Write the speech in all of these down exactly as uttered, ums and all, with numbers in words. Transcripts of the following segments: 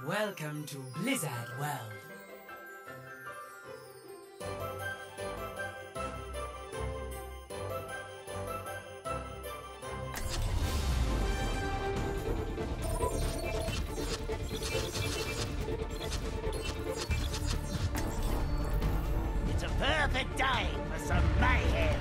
Welcome to Blizzard World. It's a perfect day for some mayhem.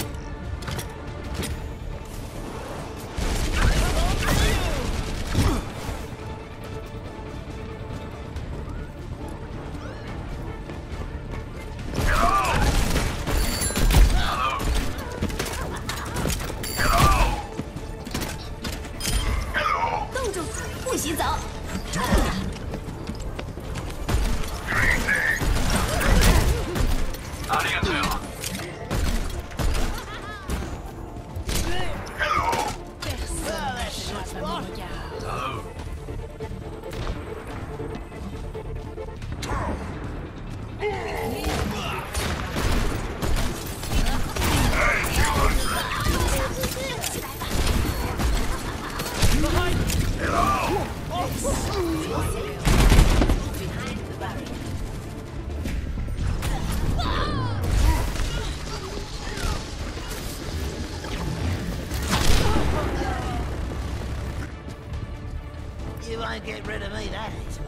You won't get rid of me that easily.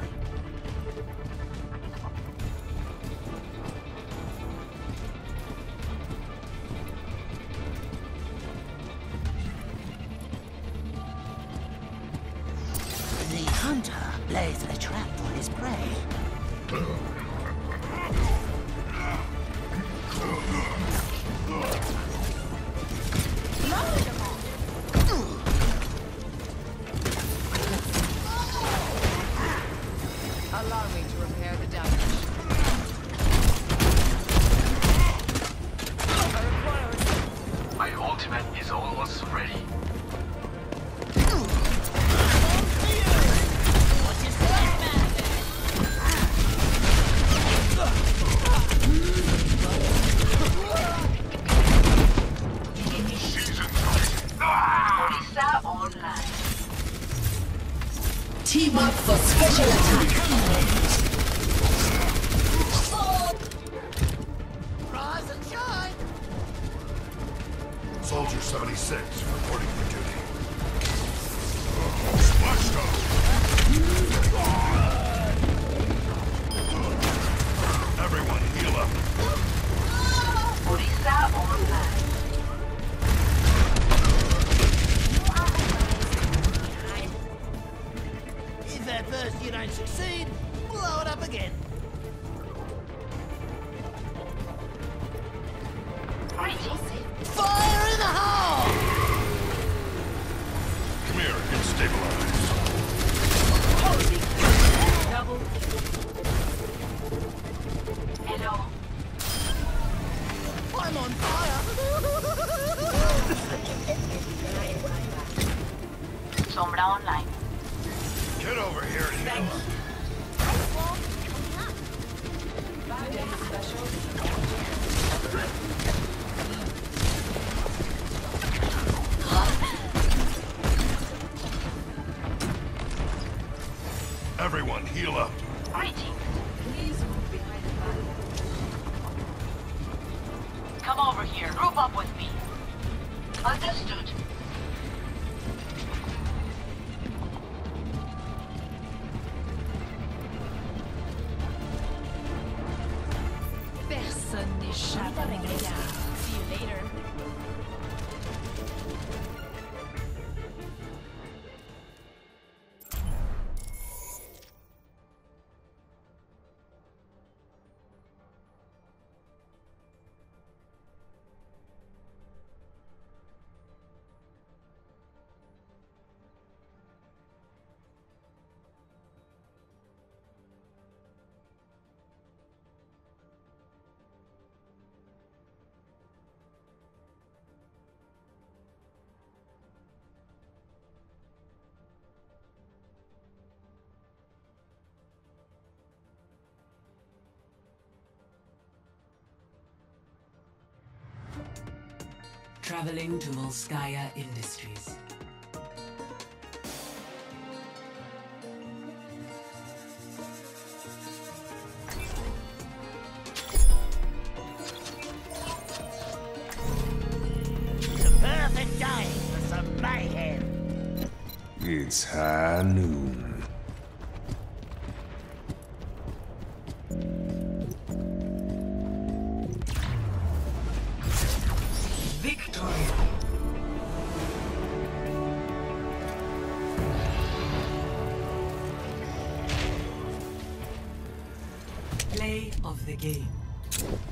The hunter lays a trap for his prey. Allow me to repair the damage. My ultimate is almost ready. Orisa online. Team up for special attack. Rise and shine! Soldier seventy-six reporting for duty. Splash down! Everyone heal up. Orisa online. If at first you don't succeed, blow it up again. Fire in the hole! Come here and stabilize. Double. Hello. I'm on fire! Sombra online. Get over here and heal up. Everyone heal up. Greetings. Please move behind the back. Come over here. Group up with me. Understood. Personne n'échappe à mon regard. See you later. Traveling to Volskaya Industries. perfect day for some mayhem. It's high noon. Victory. Play of the game.